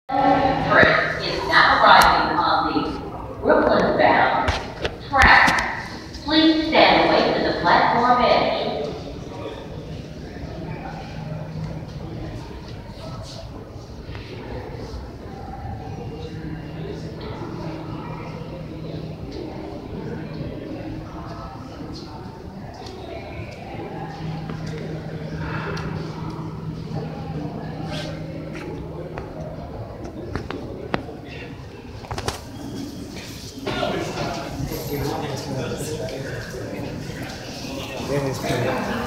Train is now arriving on the Brooklyn bound track. Please stand away to the platform edge. Dennis.